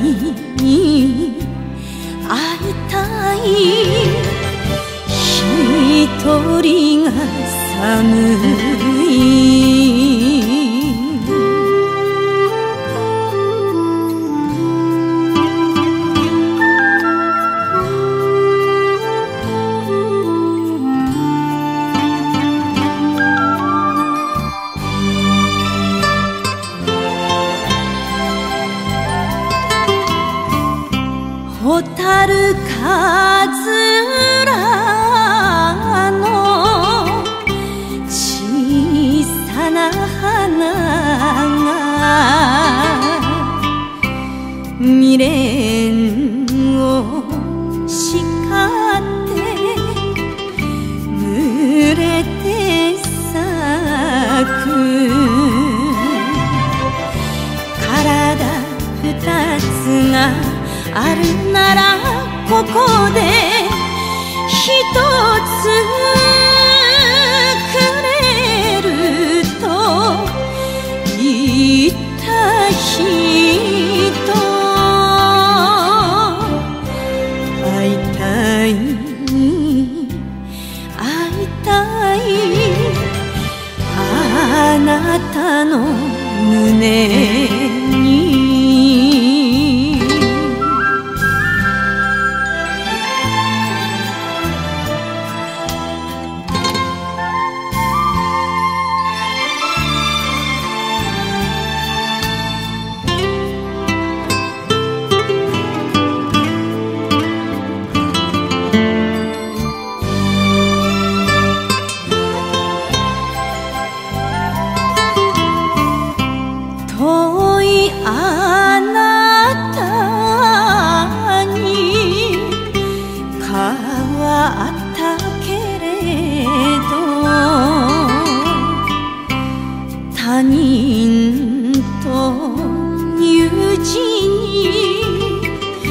に会いたい。一人が寒い。蛍かずらの小さな花が未練を叱って濡れて咲く。体二つがあるならここで一つくれると言った人。会いたい会いたいあなたの胸に。遠いあなたに変わったけれど他人と友人に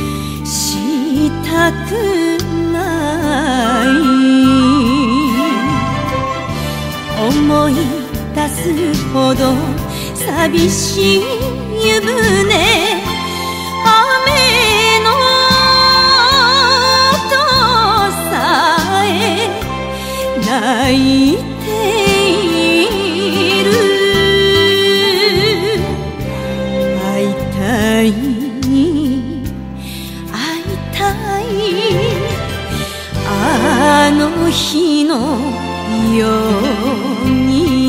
したくない。思い出すほど寂しい湯船、雨の音さえ泣いている。会いたい会いたいあの日のように。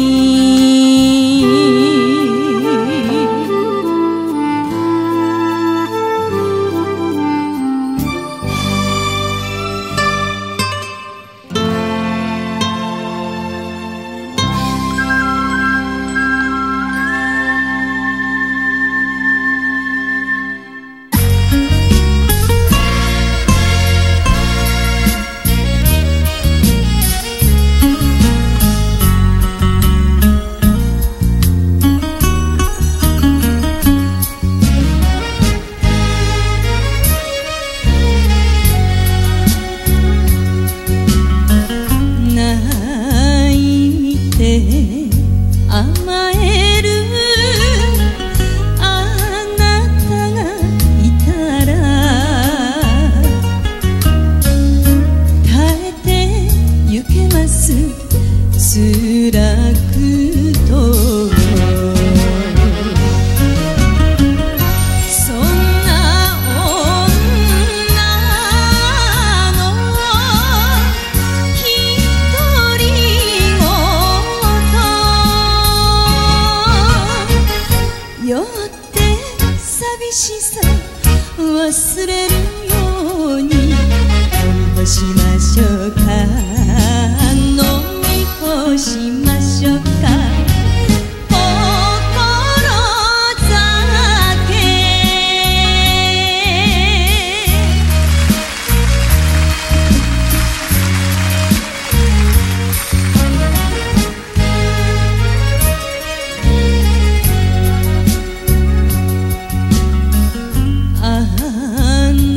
甘えるあなたがいたら耐えてゆけます。辛くとそんな女の一人酔って寂しさ忘れるように飲み干しましょうか。飲み干しましょうか。あ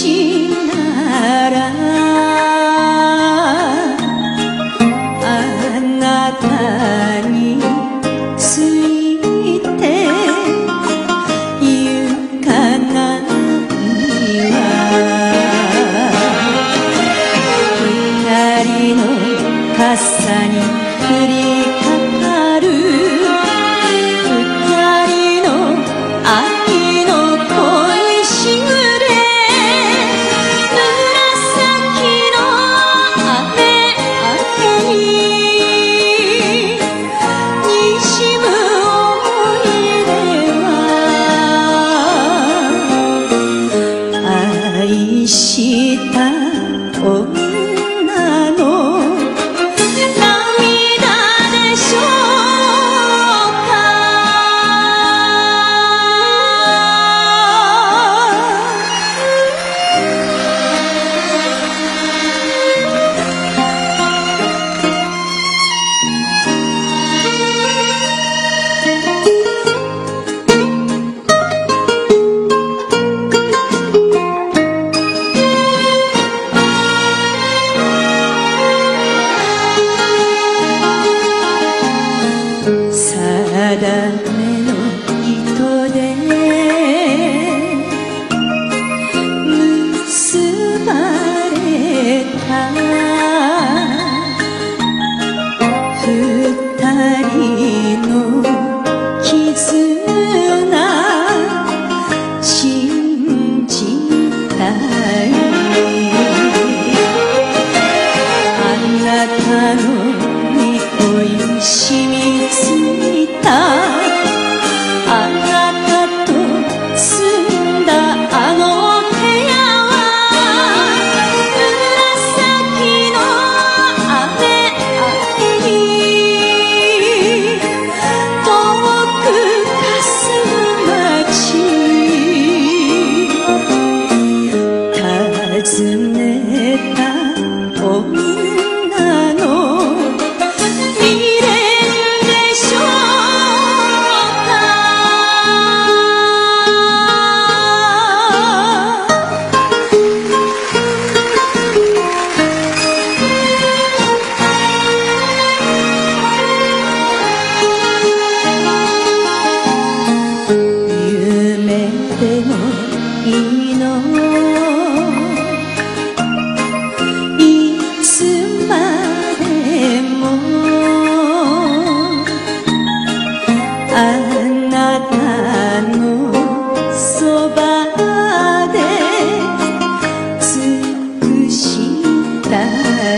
しならあなたについてゆかないわ二人の傘に降りかかる二人の愛の恋しぐれ紫の雨ににじむ思い出は愛した女の涙でしょうか。定めの糸で結ばれた二人の絆信じたいあなたの匂い染みついたあなたと住んだあの部屋は紫の雨に遠く霞む街訪ねた女の未練でしょうか。夢でもいいのいつまでもあなたのそばで尽くしたい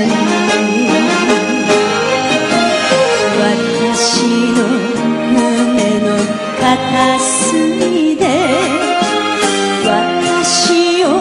私の胸の片隅で私を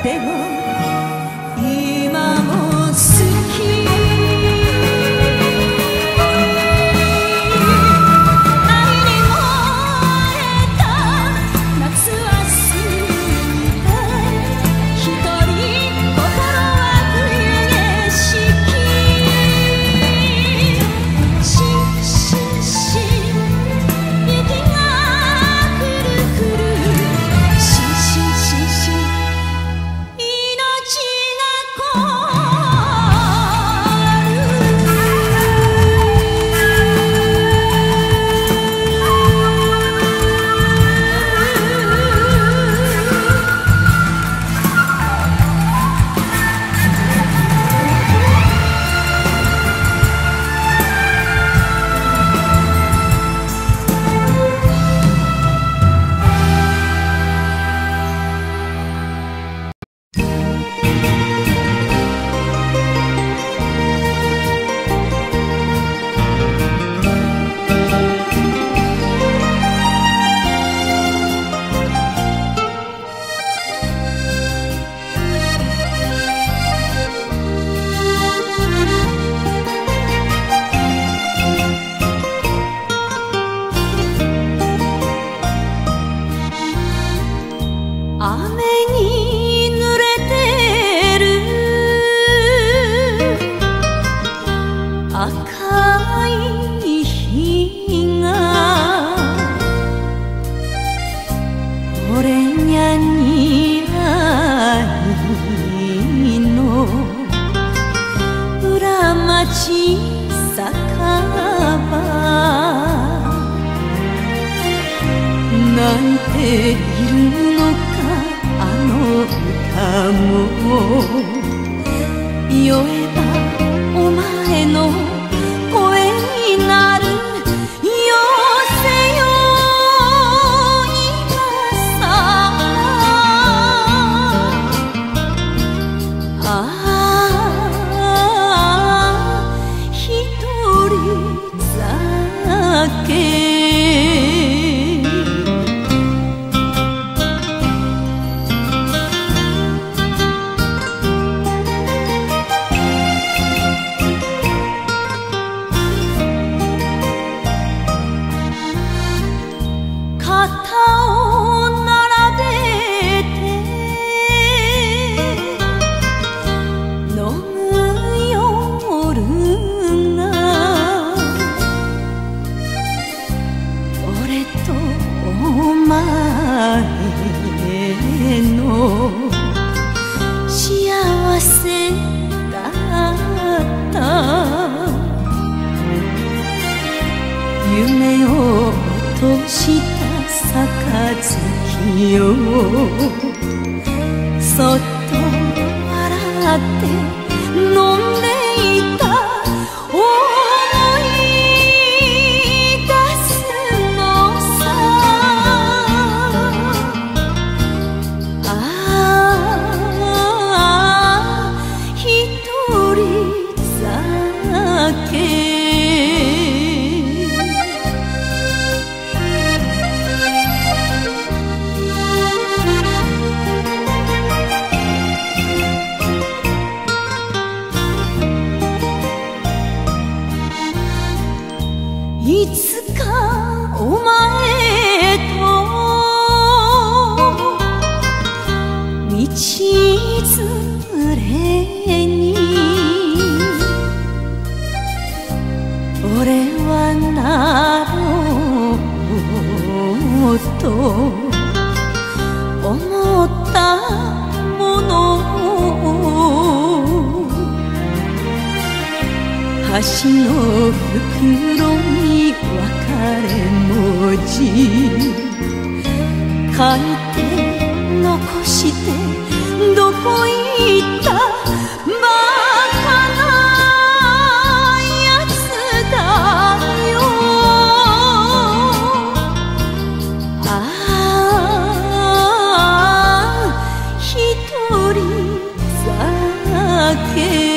でも今も好きなんているのかあの歌も酔えばお前の声になるよせよ今さ一人酒幸せだった夢を落とした杯よそっと笑って飲んでいた思い出すのさいつかお前と道連れに俺はなろうと思ったもの橋の袋に別れ文字書いて残してどこ行ったバカなやつだよ一人酒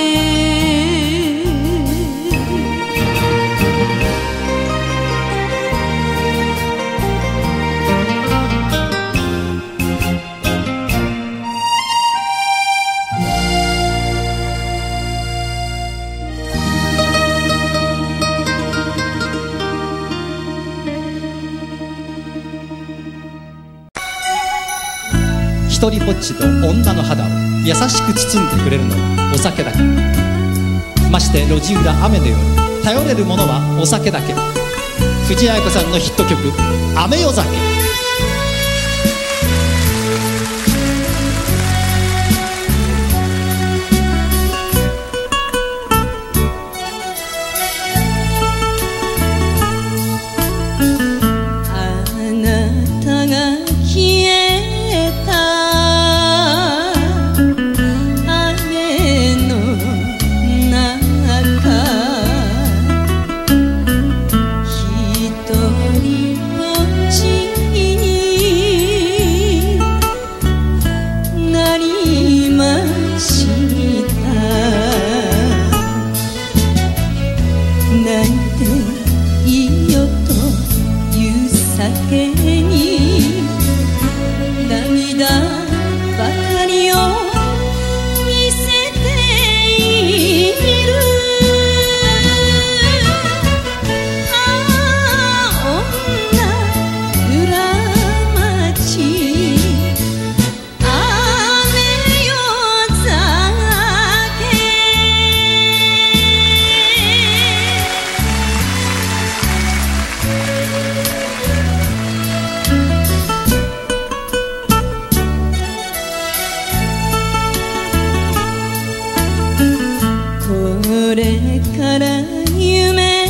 一人ぼっちの女の肌を優しく包んでくれるのはお酒だけ。まして路地裏雨のように頼れるものはお酒だけ。藤あや子さんのヒット曲「雨夜酒」。 これから夢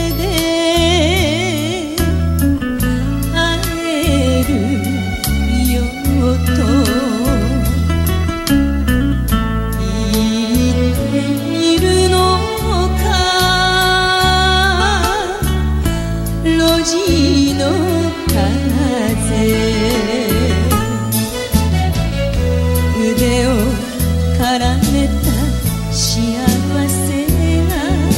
で会えるよと言っているのか、路地の風、腕を絡めた幸せが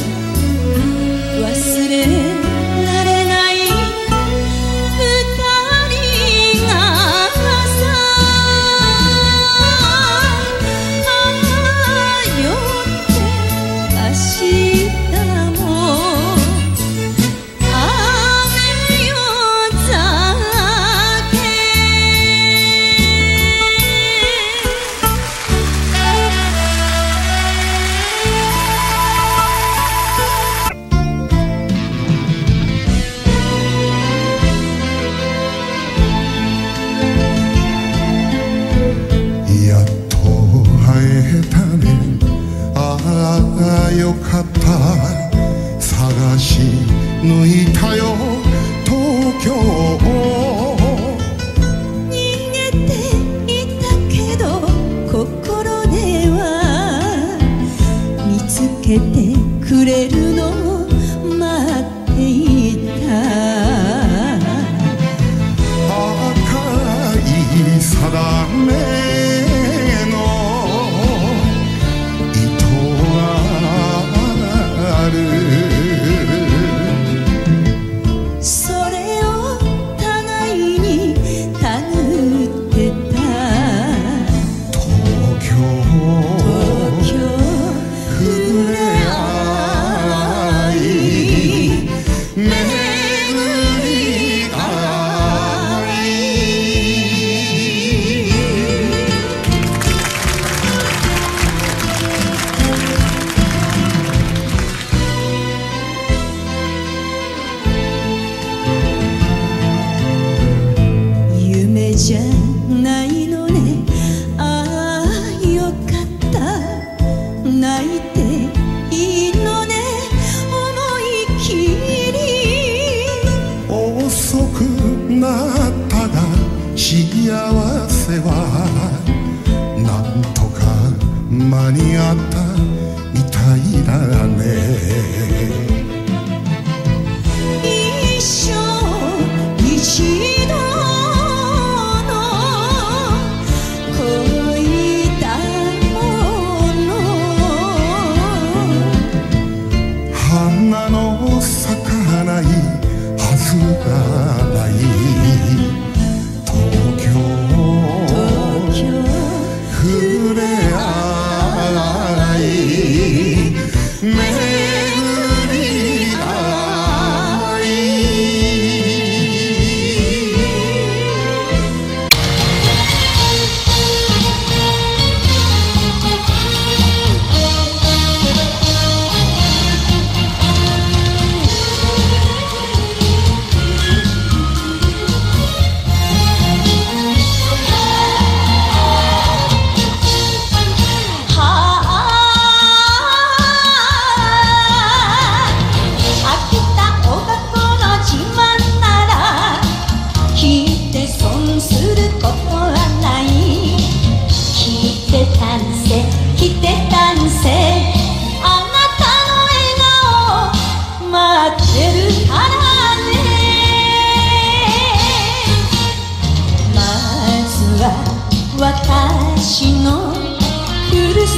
忘れられない二人がさ、よって明日も雨夜酒。 よかった、探し抜いたよ東京。 逃げていたけど心では見つけてくれるのを待っていた。 赤い定めそれを互いにたぐってた。 東京触れ合い巡り合い。 夢じゃないのね、ああよかった、泣いていいのね、思い切り。 遅くなったが幸せはなんとか間に合ったみたいだね。 一生一度の恋だもの。 花の咲かないはずがない東京触れ合い。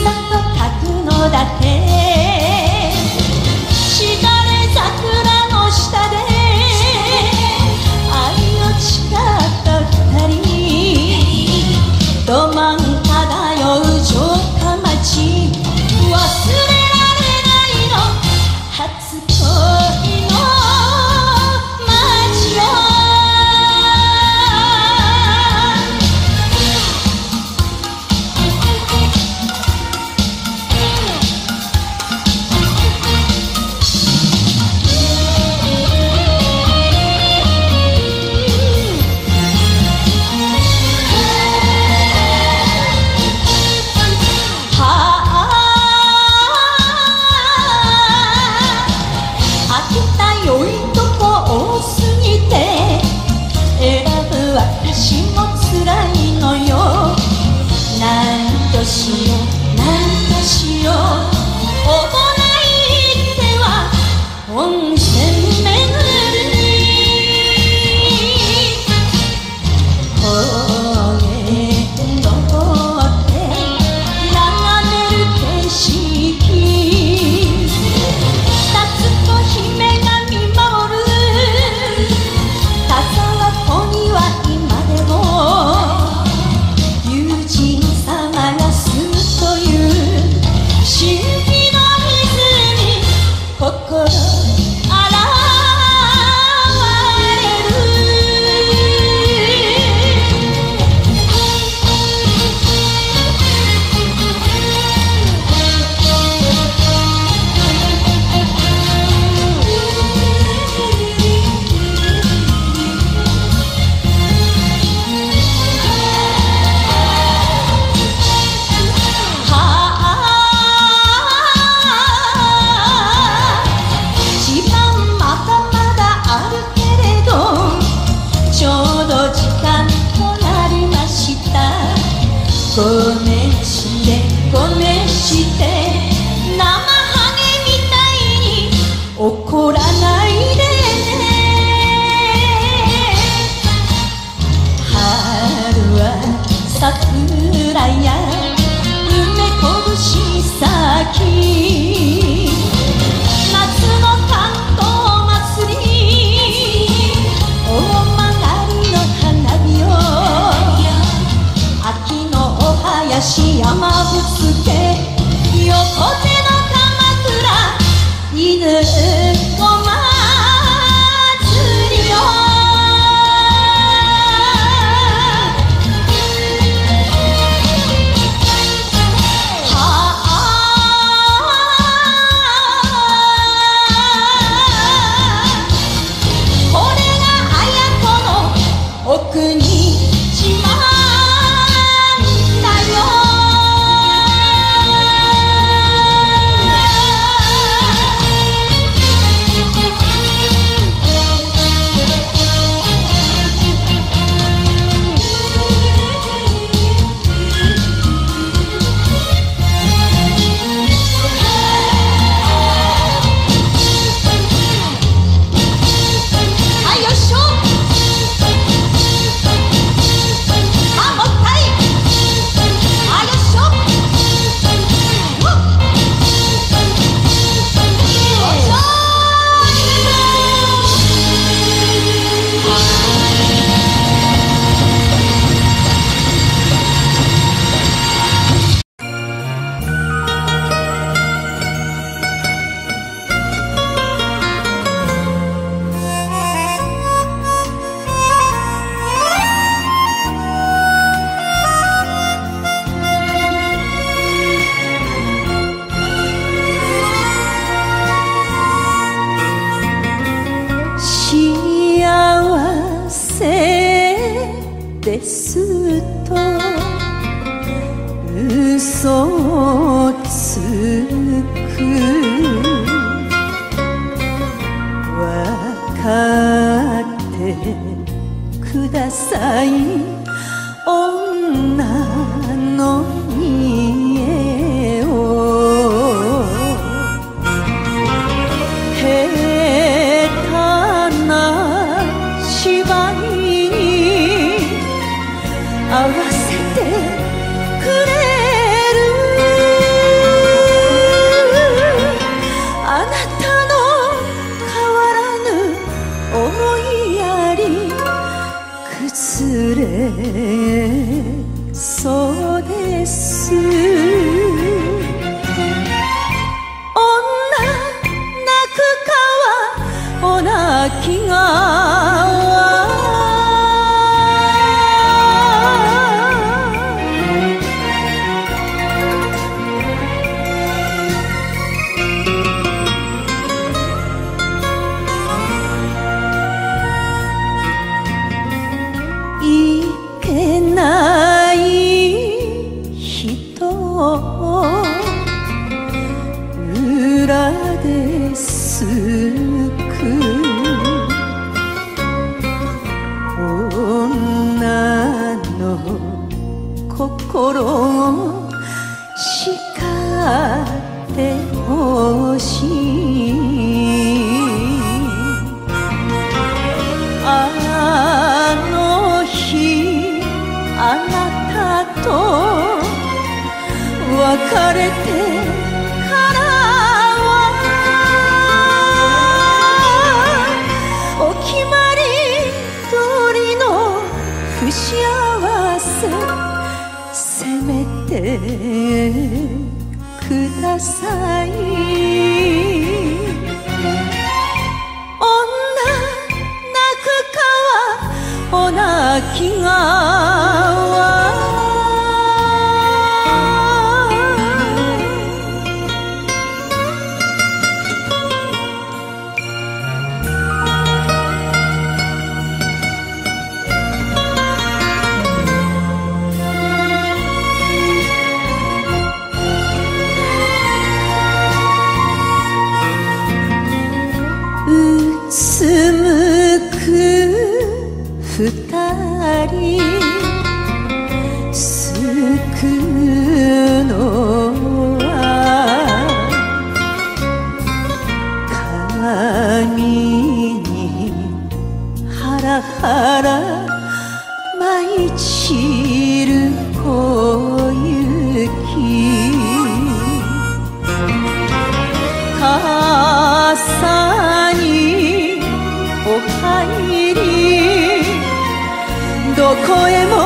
さと書くのだけしだれ桜の下で愛を誓った二人ロマン漂う城下町忘れられないの初恋の街よ私も辛いのよなんとしようなんとしようおぼない手は温泉巡り高原登って眺める景色二つと姫が見守る田沢湖には今でも友人様が住むという神秘の湖心洗われる時間まだまだあるけれどちょうど時間となりましたごめんしてごめんして生ハゲみたいに怒らないでね春は桜や梅こぶし咲き夏の関東祭り大曲の花火よ秋のお囃子山ぶつけ横手の鎌倉犬子祭りよこれが綾子のお国自慢だよはいよっしょあもう一回はいよっしょよっよっしょ幸せですと嘘をつくわかってください女の家を下手な芝居に合わせてくれるです女泣く川お泣きいけない人裏ですく女の心を叱ってほしいあの日あなたと別れてからはお決まり通りの不幸せせめてください女泣く川お泣きうつむく二人救うのは髪にハラハラ舞い散る小雪傘におかえりどこへも